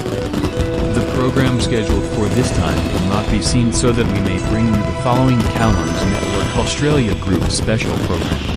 The program scheduled for this time will not be seen, so that we may bring you the following Callum's Network Australia Group special program.